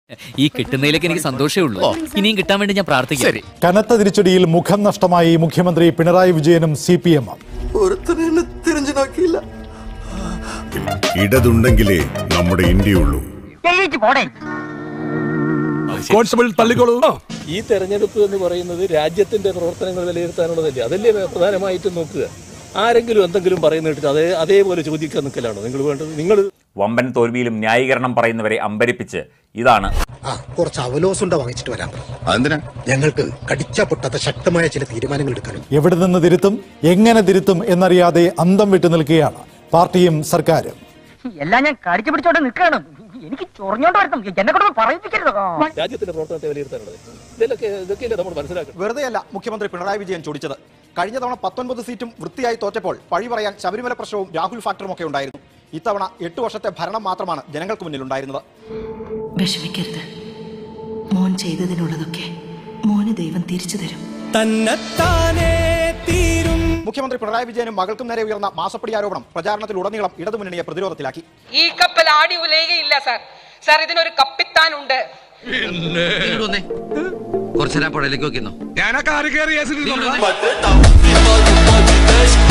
ഈ കിട്ടുന്നതിലേക്ക് എനിക്ക് സന്തോഷമേ ഉള്ളൂ. ഇനിയും കിട്ടാൻ വേണ്ടി ഞാൻ പ്രാർത്ഥിക്കാം. കനത്ത തിരിച്ചടിയിൽ മുഖം നഷ്ടമായി മുഖ്യമന്ത്രി പിണറായി വിജയനും CPM. തിരിഞ്ഞു നോക്കിയില്ല. ഇടതുണ്ടെങ്കിലേ നമ്മുടെ ഇന്ത്യയുള്ളൂ. കോൺസ്റ്റബിൾ തള്ളിക്കോളൂ. ഈ തെരഞ്ഞെടുപ്പ് എന്ന് പറയുന്നത് രാജ്യത്തിന്റെ പ്രവർത്തനങ്ങൾ വിലയിരുത്താനുള്ളതല്ലേ? അതല്ലേ പ്രധാനമായിട്ടും നോക്കുക. ആരെങ്കിലും എന്തെങ്കിലും പറയുന്ന കേട്ടിട്ട് അതേപോലെ ചോദിക്കാൻ നിൽക്കലാണോ നിങ്ങൾ വേണ്ടത്? നിങ്ങൾ വമ്പൻ തോൽവിയിലും ന്യായീകരണം പറയുന്നവരെ അമ്പരിപ്പിച്ച് ഇതാണ് കുറച്ച് അവലോസുണ്ട വാങ്ങിച്ചിട്ട് വരാം. അതെന്തിനാ? ഞങ്ങൾക്ക് കടിച്ചാ പൊട്ടാത്ത ശക്തമായ ചില തീരുമാനങ്ങൾ എടുക്കാനും. എവിടെ നിന്ന് തിരുത്തും, എങ്ങനെ തിരുത്തും എന്നറിയാതെ അന്തം വിട്ടു നിൽക്കുകയാണ് പാർട്ടിയും സർക്കാരും. എല്ലാം ഞാൻ കടിച്ചു പിടിച്ചോണ്ട് നിൽക്കുകയാണ്. എനിക്ക് ചൊറിഞ്ഞോണ്ട് വരണം. എന്നെ കൊണ്ട് പറയിപ്പിക്കരുത്. രാജ്യത്തിന്റെ പ്രവർത്തനത്തെ വിലയിരുത്താനുള്ളത് ഇതൊക്കെയല്ലേ നമ്മൾ മനസ്സിലാക്കണം. വെറുതെയല്ല മുഖ്യമന്ത്രി പിണറായി വിജയൻ ചോദിച്ചത്. കഴിഞ്ഞ തവണ 19 സീറ്റും വൃത്തിയായി തോറ്റപ്പോൾ പഴി പറയാൻ ശബരിമല പ്രശ്നവും രാഹുൽ ഫാക്ടറും ഒക്കെ ഉണ്ടായിരുന്നു. ഇത്തവണ 8 വർഷത്തെ ഭരണം മാത്രമാണ് ജനങ്ങൾക്ക് മുന്നിൽ ഉണ്ടായിരുന്നത്. വിഷമിക്കരുത്, മോൻ ചെയ്തതിനുള്ളതൊക്കെ മോന് ദൈവം തിരിച്ചു തരും. മുഖ്യമന്ത്രി പിണറായി വിജയനും മകൾക്കും നേരെ ഉയർന്ന മാസപ്പടി ആരോപണം പ്രചാരണത്തിലുടനീളം ഇടതുമുന്നണിയെ പ്രതിരോധത്തിലാക്കി. ഈ കപ്പൽ ആടി ഉലയുകയില്ല സാർ, ഇതിനൊരു കപ്പിത്താനുണ്ട്. കുറച്ചേരാ പുഴയിലേക്ക് നോക്കിന്നോ.